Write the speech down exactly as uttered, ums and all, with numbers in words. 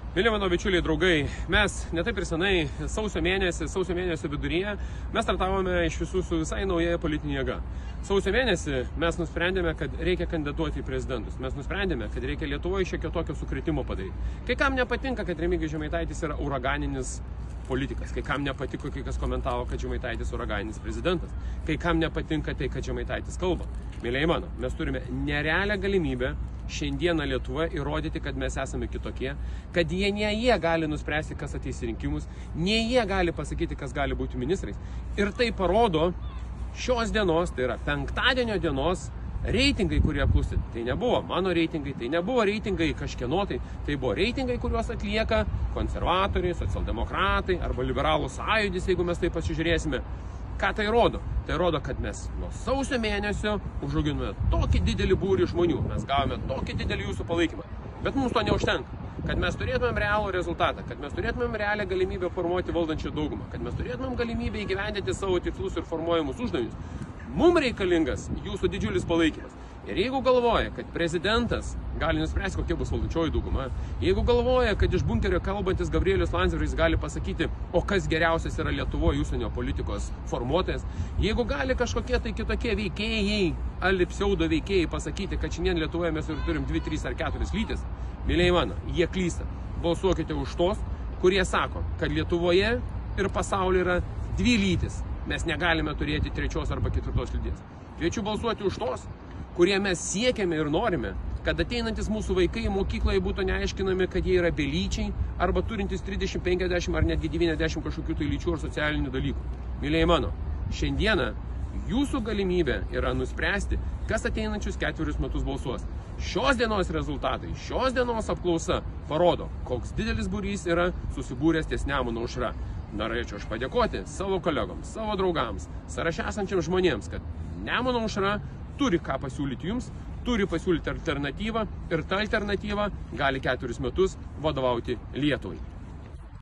Mėly mano bičiuliai draugai, mes netaip ir senai, sausio mėnesį, sausio mėnesio viduryje, mes startavome iš visų su visai nauja politinė jėga. Sausio mėnesį mes nusprendėme, kad reikia kandidatuoti į prezidentus. Mes nusprendėme, kad reikia Lietuvoje šiek tiek tokio sukretimo padaryti. Kai kam nepatinka, kad Remigijus Žemaitaitis yra uraganinis politikas. Kai kam nepatiko, kai kas komentavo, kad Žemaitaitis uraganinis prezidentas. Kai kam nepatinka tai, kad Žemaitaitis kalba. Mėlyjei mano, mes turime nerealią galimybę šiandieną Lietuvoje įrodyti, kad mes esame kitokie, kad jie ne jie gali nuspręsti, kas ateis į rinkimus, ne jie gali pasakyti, kas gali būti ministrais. Ir tai parodo šios dienos, tai yra penktadienio dienos reitingai, kurie apklausti. Tai nebuvo mano reitingai, tai nebuvo reitingai kažkieno, tai, tai buvo reitingai, kuriuos atlieka konservatoriai, socialdemokratai arba liberalų sąjūdis, jeigu mes tai pasižiūrėsime. Ką tai rodo? Tai rodo, kad mes nuo sausio mėnesio užauginome tokį didelį būrį žmonių, mes gavome tokį didelį jūsų palaikymą. Bet mums to neužtenka. Kad mes turėtumėm realų rezultatą, kad mes turėtumėm realią galimybę formuoti valdančią daugumą, kad mes turėtumėm galimybę įgyvendinti savo tikslus ir formuojamus uždavinius, mums reikalingas jūsų didžiulis palaikymas. Ir jeigu galvoja, kad prezidentas gali nuspręsti, kokia bus valdančioji dauguma, jeigu galvoja, kad iš bunkerio kalbantis Gabrielius Landsbergis gali pasakyti, o kas geriausias yra Lietuvoje užsienio politikos formuotojas, jeigu gali kažkokie tai kitokie veikėjai, ali pseudo veikėjai pasakyti, kad šiandien Lietuvoje mes ir turim dvi, trys ar keturias lytis, mėlyjei mano, jie klysta. Balsuokite už tos, kurie sako, kad Lietuvoje ir pasaulyje yra dvi lytis. Mes negalime turėti trečios arba ketvirtos lyties. Kviečiu balsuoti už tos, kurie mes siekiame ir norime, kad ateinantis mūsų vaikai mokykloje būtų neaiškinami, kad jie yra belyčiai arba turintys trisdešimt, penkiasdešimt ar netgi devyniasdešimt kažkokių tai lyčių ar socialinių dalykų. Mėlyjei mano, šiandieną jūsų galimybė yra nuspręsti, kas ateinančius ketverius metus balsuos. Šios dienos rezultatai, šios dienos apklausa parodo, koks didelis būrys yra susibūręs ties Nemuno aušra. Norėčiau aš padėkoti savo kolegoms, savo draugams, sąraše esančiams žmonėms, kad Nemuno aušra turi ką pasiūlyti jums, turi pasiūlyti alternatyvą ir ta alternatyva gali ketverius metus vadovauti Lietuvai.